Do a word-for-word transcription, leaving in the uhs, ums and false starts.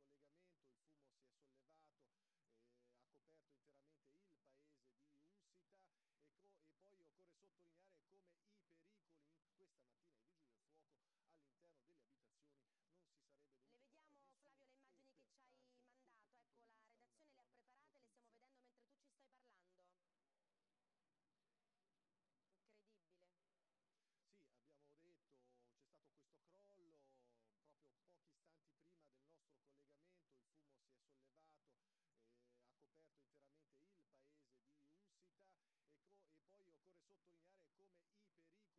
collegamento, il fumo si è sollevato, eh, ha coperto interamente il paese di Ussita e, e poi occorre sottolineare come i pericoli in questa mattina i vigili del fuoco all'interno delle abitazioni non si sarebbe dovuto. Le vediamo, Flavio, le immagini che ci hai mandato, ecco, la redazione le ha preparate, le stiamo vedendo mentre tu ci stai parlando. Incredibile. Sì, abbiamo detto, c'è stato questo crollo proprio pochi istanti prima del nostro collegamento, il fumo si è sollevato, eh, ha coperto interamente il paese di Ussita e, e poi occorre sottolineare come i pericoli